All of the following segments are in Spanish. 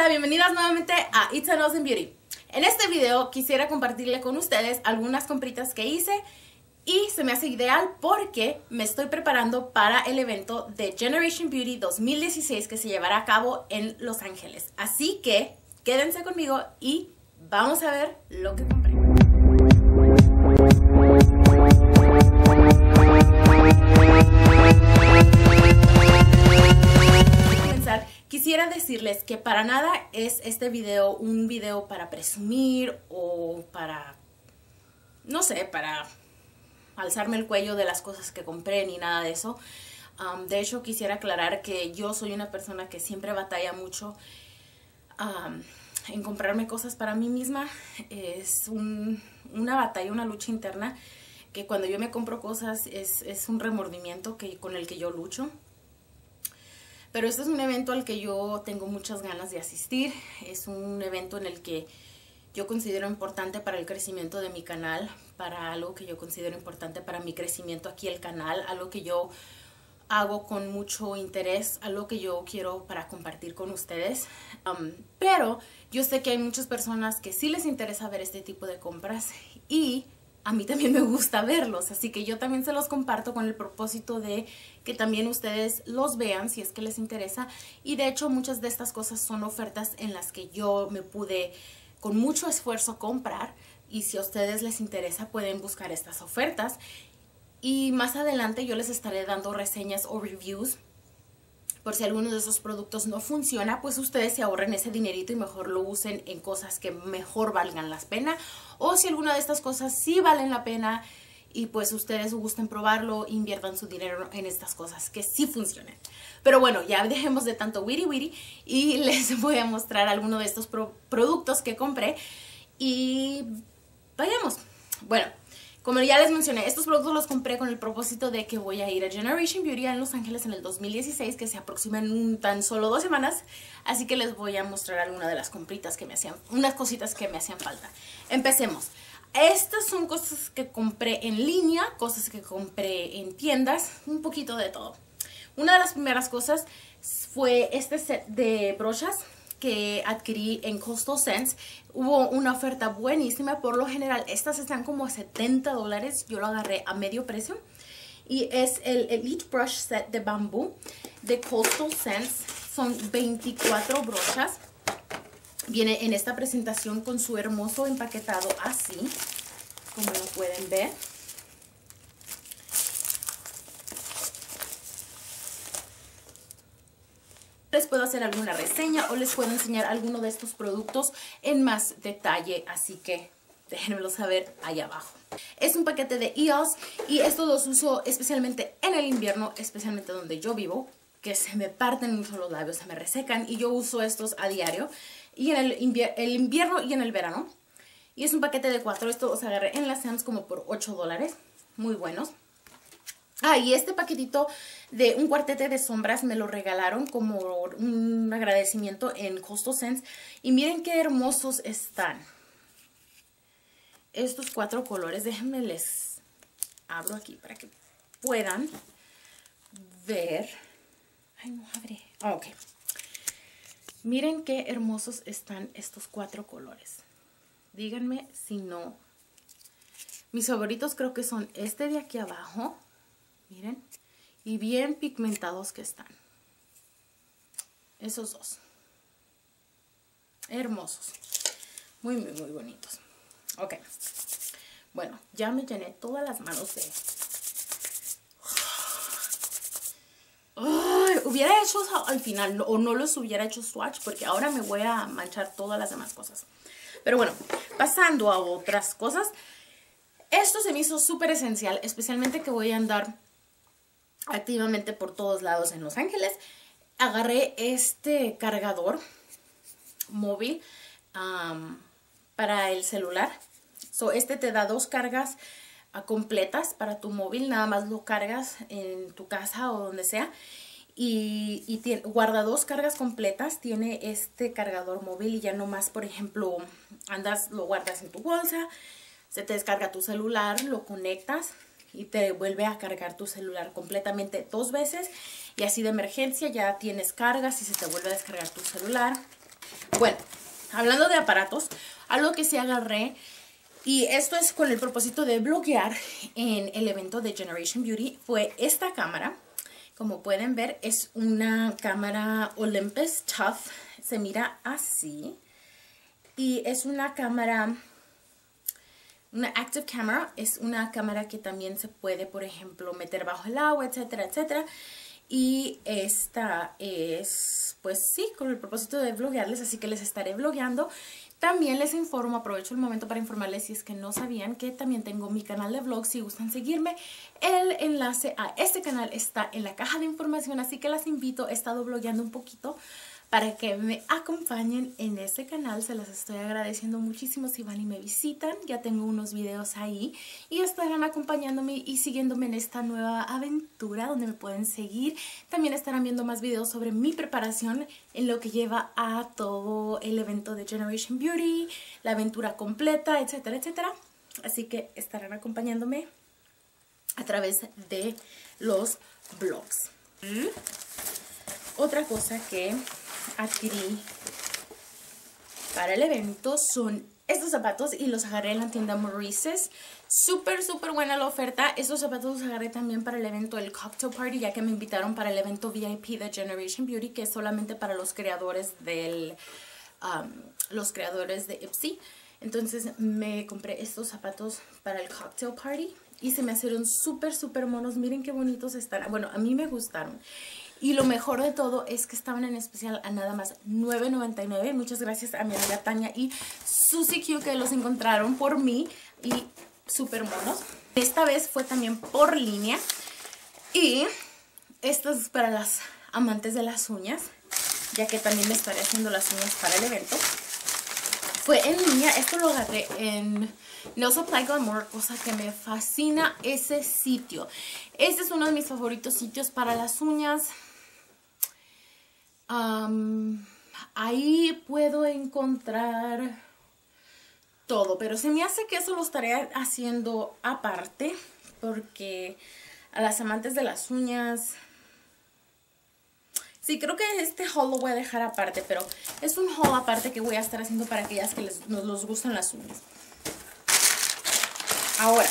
Hola, bienvenidas nuevamente a It's an Awesome Beauty. En este video quisiera compartirle con ustedes algunas compritas que hice y se me hace ideal porque me estoy preparando para el evento de Generation Beauty 2016 que se llevará a cabo en Los Ángeles. Así que quédense conmigo y vamos a ver lo que compré. Quisiera decirles que para nada es este video un video para presumir o para, no sé, para alzarme el cuello de las cosas que compré ni nada de eso. De hecho, quisiera aclarar que yo soy una persona que siempre batalla mucho en comprarme cosas para mí misma. Es una batalla, una lucha interna que cuando yo me compro cosas es un remordimiento con el que yo lucho. Pero este es un evento al que yo tengo muchas ganas de asistir. Es un evento en el que yo considero importante para el crecimiento de mi canal, para algo que yo considero importante para mi crecimiento aquí el canal, algo que yo hago con mucho interés, algo que yo quiero para compartir con ustedes. Pero yo sé que hay muchas personas que sí les interesa ver este tipo de compras y a mí también me gusta verlos, así que yo también se los comparto con el propósito de que también ustedes los vean si es que les interesa. Y de hecho muchas de estas cosas son ofertas en las que yo me pude con mucho esfuerzo comprar, y si a ustedes les interesa pueden buscar estas ofertas y más adelante yo les estaré dando reseñas o reviews. Por si alguno de esos productos no funciona, pues ustedes se ahorren ese dinerito y mejor lo usen en cosas que mejor valgan la pena. O si alguna de estas cosas sí valen la pena y pues ustedes gusten probarlo, inviertan su dinero en estas cosas que sí funcionen. Pero bueno, ya dejemos de tanto wiri y les voy a mostrar algunos de estos productos que compré y vayamos. Bueno, como ya les mencioné, estos productos los compré con el propósito de que voy a ir a Generation Beauty en Los Ángeles en el 2016, que se aproxima en tan solo 2 semanas. Así que les voy a mostrar algunas de las compritas que me hacían, unas cositas que me hacían falta. Empecemos. Estas son cosas que compré en línea, cosas que compré en tiendas, un poquito de todo. Una de las primeras cosas fue este set de brochas que adquirí en Coastal Scents. Hubo una oferta buenísima. Por lo general estas están como a $70. Yo lo agarré a medio precio. Y es el Elite Brush Set de bambú de Coastal Scents. Son 24 brochas. Viene en esta presentación con su hermoso empaquetado así, como lo pueden ver. Les puedo hacer alguna reseña o les puedo enseñar alguno de estos productos en más detalle, así que déjenmelo saber allá abajo. Es un paquete de EOS y estos los uso especialmente en el invierno, especialmente donde yo vivo, que se me parten mucho los labios, se me resecan, y yo uso estos a diario, y en el invierno y en el verano. Y es un paquete de 4, esto los agarré en las Sam's como por $8, muy buenos. Y este paquetito de un cuartete de sombras me lo regalaron como un agradecimiento en Coastal Scents. Y miren qué hermosos están. Estos 4 colores, déjenme les abro aquí para que puedan ver. Ay, no abre. Ok. Miren qué hermosos están estos 4 colores. Díganme si no. Mis favoritos creo que son este de aquí abajo. Miren, y bien pigmentados que están. Esos dos. Hermosos. Muy bonitos. Ok. Bueno, ya me llené todas las manos de... Hubiera hecho al final, o no los hubiera hecho swatch, porque ahora me voy a manchar todas las demás cosas. Pero bueno, pasando a otras cosas. Esto se me hizo súper esencial, especialmente que voy a andar activamente por todos lados en Los Ángeles. Agarré este cargador móvil para el celular. Este te da 2 cargas completas para tu móvil. Nada más lo cargas en tu casa o donde sea. Y guarda 2 cargas completas. Tiene este cargador móvil y ya nomás, por ejemplo, lo guardas en tu bolsa, se te descarga tu celular, lo conectas y te vuelve a cargar tu celular completamente 2 veces, y así de emergencia ya tienes cargas y se te vuelve a descargar tu celular. Bueno, hablando de aparatos, algo que sí agarré, y esto es con el propósito de bloguear en el evento de Generation Beauty, fue esta cámara. Como pueden ver, es una cámara Olympus Tough, se mira así. Y es una cámara, una Active Camera, es una cámara que también se puede, por ejemplo, meter bajo el agua, etcétera, etcétera. Y esta es, pues sí, con el propósito de vloguearles, así que les estaré vlogueando. También les informo, aprovecho el momento para informarles, si es que no sabían, que también tengo mi canal de vlogs. Si gustan seguirme, el enlace a este canal está en la caja de información, así que las invito. He estado vlogueando un poquito para que me acompañen en este canal. Se las estoy agradeciendo muchísimo si van y me visitan. Ya tengo unos videos ahí y estarán acompañándome y siguiéndome en esta nueva aventura donde me pueden seguir. También estarán viendo más videos sobre mi preparación en lo que lleva a todo el evento de Generation Beauty, la aventura completa, etcétera, etcétera. Así que estarán acompañándome a través de los vlogs. Otra cosa que adquirí para el evento son estos zapatos y los agarré en la tienda Maurice's. Súper buena la oferta. Estos zapatos los agarré también para el evento del Cocktail Party, ya que me invitaron para el evento VIP de Generation Beauty, que es solamente para los creadores del de Ipsy. Entonces me compré estos zapatos para el Cocktail Party y se me hicieron súper monos. Miren qué bonitos están. Bueno, a mí me gustaron. Y lo mejor de todo es que estaban en especial a nada más $9.99. Muchas gracias a mi amiga Tania y Susie Q que los encontraron por mí. Y súper monos. Esta vez fue también por línea. Y esto es para las amantes de las uñas, ya que también me estaré haciendo las uñas para el evento. Fue en línea. Esto lo agarré en Nail Supply Glamour, cosa que me fascina ese sitio. Este es uno de mis favoritos sitios para las uñas. Ahí puedo encontrar todo, pero se me hace que eso lo estaré haciendo aparte, porque a las amantes de las uñas, sí, creo que este haul lo voy a dejar aparte, pero es un haul aparte que voy a estar haciendo para aquellas que nos gustan las uñas. Ahora,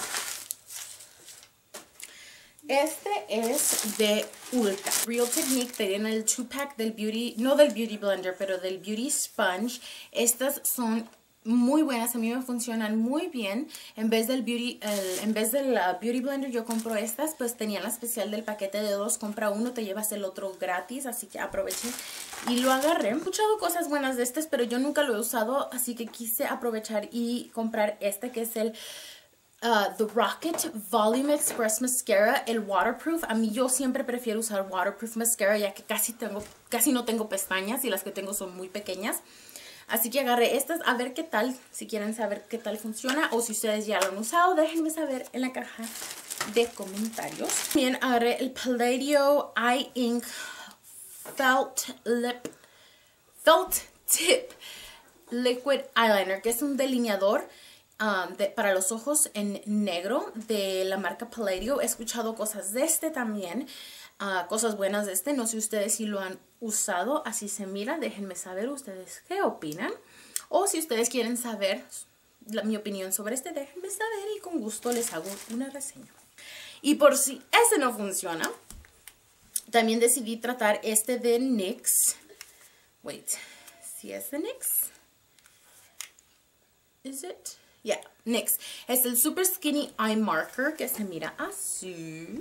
este es de Ulta. Real Technique, tienen el 2-pack del Beauty, no del Beauty Blender, pero del Beauty Sponge. Estas son muy buenas, a mí me funcionan muy bien. En vez del Beauty Blender yo compro estas, pues tenían la especial del paquete de 2, compra uno, te llevas el otro gratis, así que aprovechen. Y lo agarré, he escuchado cosas buenas de este, pero yo nunca lo he usado, así que quise aprovechar y comprar este, que es el The Rocket Volume Express Mascara, el waterproof. A mí yo siempre prefiero usar waterproof mascara, ya que casi no tengo pestañas y las que tengo son muy pequeñas. Así que agarré estas a ver qué tal, si quieren saber qué tal funciona o si ustedes ya lo han usado, déjenme saber en la caja de comentarios. También agarré el Palladio Eye Ink Felt Tip Liquid Eyeliner, que es un delineador para los ojos en negro de la marca Palladio. He escuchado cosas de este también, cosas buenas de este. No sé ustedes si lo han usado, así se mira. Déjenme saber ustedes qué opinan. O si ustedes quieren saber mi opinión sobre este, déjenme saber y con gusto les hago una reseña. Y por si este no funciona, también decidí tratar este de NYX. Wait, ¿si es de NYX? ¿Is it? Yeah, NYX. Es el Super Skinny Eye Marker, que se mira así.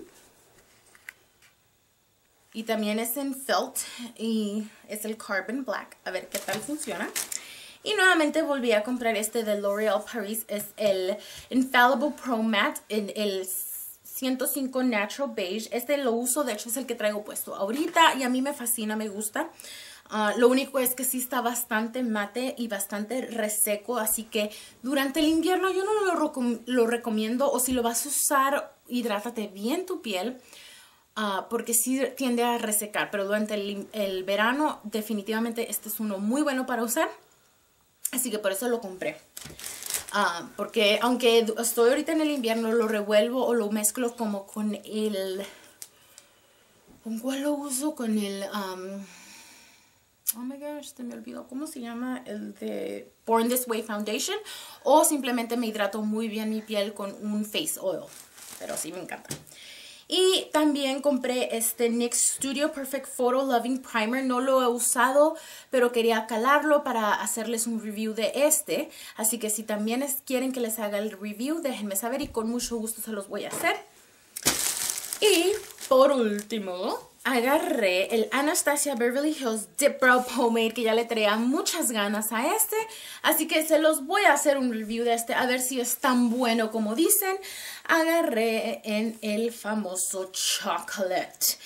Y también es en felt y es el Carbon Black. A ver qué tal funciona. Y nuevamente volví a comprar este de L'Oréal Paris. Es el Infallible Pro Matte en el 105 Natural Beige. Este lo uso, de hecho es el que traigo puesto ahorita y a mí me fascina, me gusta. Lo único es que sí está bastante mate y bastante reseco, así que durante el invierno yo no lo recomiendo, o si lo vas a usar, hidrátate bien tu piel, porque sí tiende a resecar, pero durante el verano definitivamente este es uno muy bueno para usar, así que por eso lo compré. Porque aunque estoy ahorita en el invierno, lo revuelvo o lo mezclo como con el... ¿Con cuál lo uso? Con el... oh my gosh, se me olvidó cómo se llama, el de Born This Way Foundation, o simplemente me hidrato muy bien mi piel con un face oil, pero sí me encanta. Y también compré este NYX Studio Perfect Photo Loving Primer. No lo he usado, pero quería calarlo para hacerles un review de este. Así que si también quieren que les haga el review, déjenme saber y con mucho gusto se los voy a hacer. Y por último, agarré el Anastasia Beverly Hills Dip Brow Pomade, que ya le traía muchas ganas a este. Así que se los voy a hacer un review de este, a ver si es tan bueno como dicen. Agarré en el famoso Chocolate.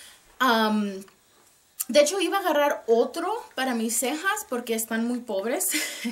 De hecho, iba a agarrar otro para mis cejas porque están muy pobres.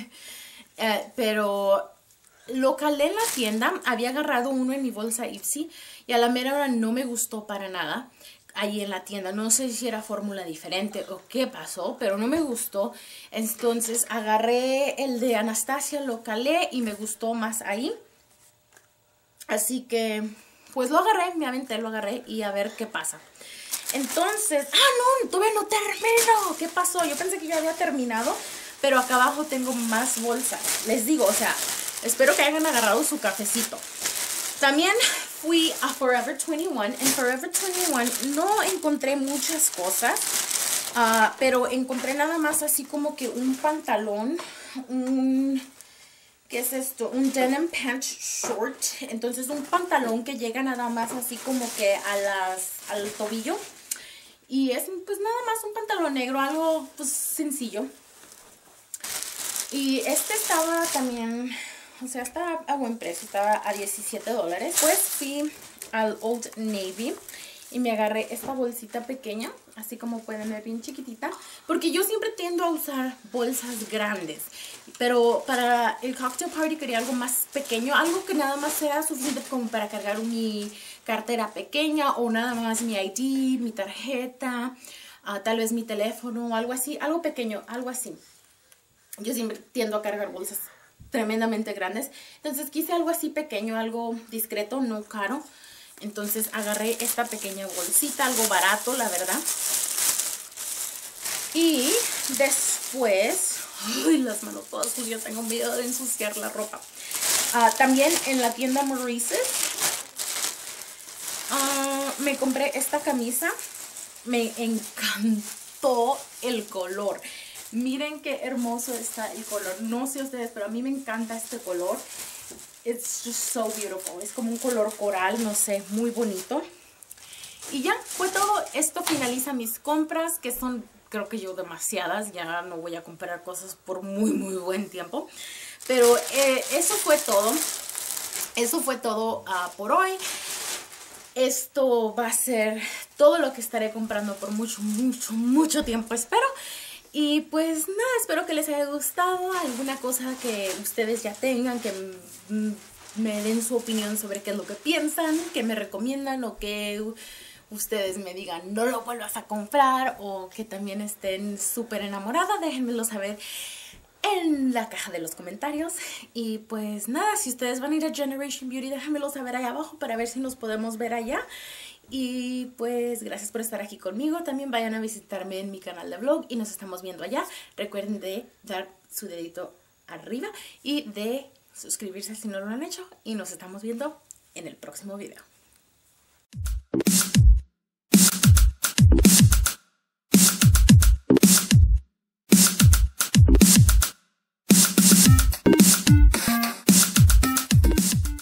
Pero lo calé en la tienda. Había agarrado uno en mi bolsa Ipsy y a la mera hora no me gustó para nada ahí en la tienda. No sé si era fórmula diferente o qué pasó, pero no me gustó. Entonces agarré el de Anastasia, lo calé y me gustó más ahí. Así que pues lo agarré, me aventé, lo agarré y a ver qué pasa. Entonces, no, todavía no termino. ¿Qué pasó? Yo pensé que ya había terminado, pero acá abajo tengo más bolsas. Les digo, o sea, espero que hayan agarrado su cafecito. También fui a Forever 21. En Forever 21 no encontré muchas cosas, pero encontré nada más así como que un pantalón, ¿qué es esto? Un denim pant short. Entonces un pantalón que llega nada más así como que al tobillo. Y es pues nada más un pantalón negro, algo pues sencillo. Y este estaba también, o sea, estaba a buen precio, estaba a $17. Pues fui al Old Navy y me agarré esta bolsita pequeña, así como pueden ver, bien chiquitita, porque yo siempre tiendo a usar bolsas grandes, pero para el cocktail party quería algo más pequeño, algo que nada más sea suficiente como para cargar mi cartera pequeña o nada más mi ID, mi tarjeta, tal vez mi teléfono, algo así, algo pequeño, algo así. Yo siempre tiendo a cargar bolsas tremendamente grandes, entonces quise algo así pequeño, algo discreto, no caro. Entonces agarré esta pequeña bolsita, algo barato, la verdad. Y después, ¡ay, las manos todas sucias! Tengo miedo de ensuciar la ropa. También en la tienda Maurice's me compré esta camisa. Me encantó el color. Miren qué hermoso está el color. No sé ustedes, pero a mí me encanta este color. It's just so beautiful. Es como un color coral, no sé, muy bonito. Y ya, fue todo. Esto finaliza mis compras, que son, creo que yo, demasiadas. Ya no voy a comprar cosas por muy, muy buen tiempo. Pero eso fue todo. Eso fue todo por hoy. Esto va a ser todo lo que estaré comprando por mucho, mucho, mucho tiempo, espero. Y pues nada, espero que les haya gustado alguna cosa que ustedes ya tengan, que me den su opinión sobre qué es lo que piensan, qué me recomiendan o que ustedes me digan no lo vuelvas a comprar o que también estén súper enamoradas. Déjenmelo saber en la caja de los comentarios. Y pues nada, si ustedes van a ir a Generation Beauty, déjenmelo saber ahí abajo para ver si nos podemos ver allá. Y pues gracias por estar aquí conmigo. También vayan a visitarme en mi canal de vlog y nos estamos viendo allá. Recuerden de dar su dedito arriba y de suscribirse si no lo han hecho. Y nos estamos viendo en el próximo video.